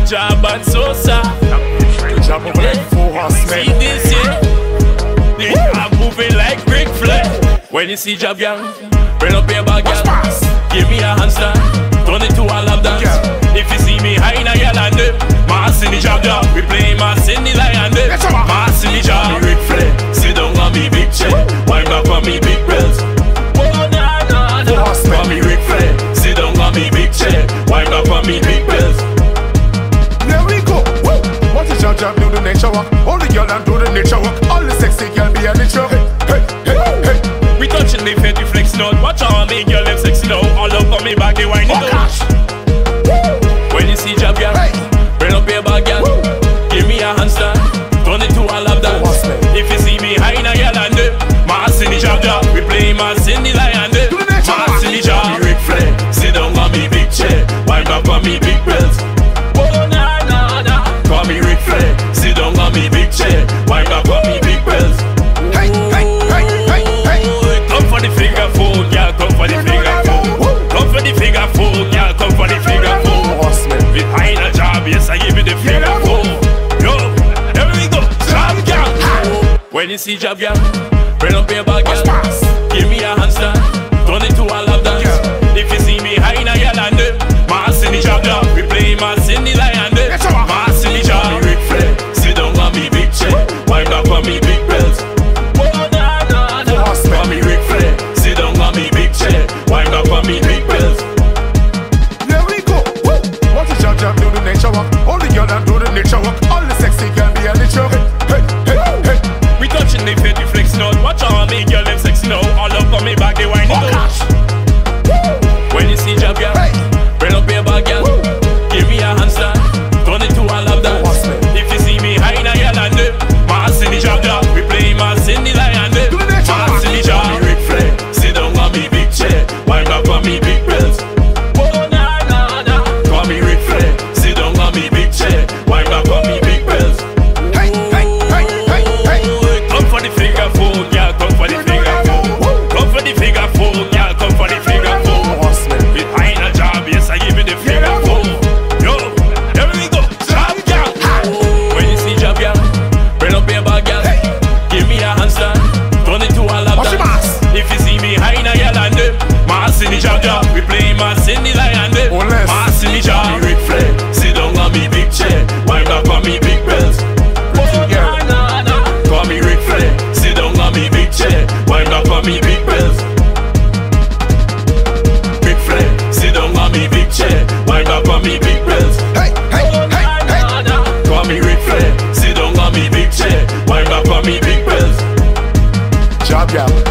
job and so sad. Job over like 4 horsemen. See this, yeah? They are moving like Ric Flair. When you see job, gang, bring up your bag, gang. Give me a handstand, turn it to a lap dance. If you see me high in a yell and them, mass in the job, gang. We play mass in the lion, them. Mass in the job, Ric Flair. Sit down on me big chair, wind back on me big bells. Oh, nah, nah, nah. Call me Ric Flair. Sit down on me big chair, wind back on me big bells. There we go. Woo. What is your job? Do the nature walk. All the girl and do the nature walk. All the sexy girl be a nature. Hey, hey, hey, hey. We touching the fed, we flex out. Watch how me girl them sexy now. All up on me back, they whine it out. When you see job, girl, bring up your bag, girl. Give me a handstand, turn it to a lap dance. If you see me high in a yell and them, mass in the job, girl. We play mass in the lion, them. Mass in the job, Ric Flair. Sit down on me big chair, wind back on me big bells. Oh, nah, nah, nah. Call me Ric Flair. Sit down on me big chair, wind back on me big bells. Hey, hey, hey, hey, hey. Come for the figure four, yeah, come for the figure four. Come for the figure four, yeah, come for the figure four. Behind a job, yes, I give you the figure four. Yo, here we go, job, yeah. When you see job, yeah, bring up your bag, yeah. Give me a handstand, turn it to a lap dance. If you see me high in a yell and them, mass in the job, yeah. We play mass in the lion, them. Mass in the job, Ric Flair. Sit down on me big chair, wind up on me big bells. Oh, nah, nah, nah. Call me Ric Flair. Sit down on me big chair, wind up on me big bells. There we go. Woo. What is your job? Do the nature walk. All the girl and do the nature walk. All the sexy girl be a nature. Hey, hey, hey, hey. We touching the fed, we flex out. Watch how me girl them sexy now. All up on me back, they whine it out. When you see job, girl, bring up your bag, girl. Give me a handstand, turn it to a lap dance. If you see me high in a yell and them, mass in the job, girl. We play mass in the lion, them. Mass in the job, Ric Flair. Sit down on me big chair, wind back on me big bells. Oh, nah, nah, nah. Call me Ric Flair. Sit down on me big chair, wind back on me big bells. Hey, hey, hey, hey, hey. Come for the figure four, yeah, come for the figure four. Come for the figure four, yeah, come for the figure four. Behind a job, yes, I give you the figure four. Yo, here we go, job, yeah. When you see job, yeah, bring up your bag, yeah. Give me a handstand, turn it to a lap dance. If you see me high in a yell and them, mass in the job, yeah. We play mass in the lion, them. Mass in the job, Ric Flair. Sit down on me big chair, wind back on me big bells. Oh, nah, nah, nah. Call me Ric Flair. Sit down on me big chair, wind back on me big bells. Ric Flair. Sit down on me big chair, wind back on me big bells. Hey, hey, hey, hey. Call me Ric Flair. Sit down on me big chair, wind back on me big bells. Job, yeah.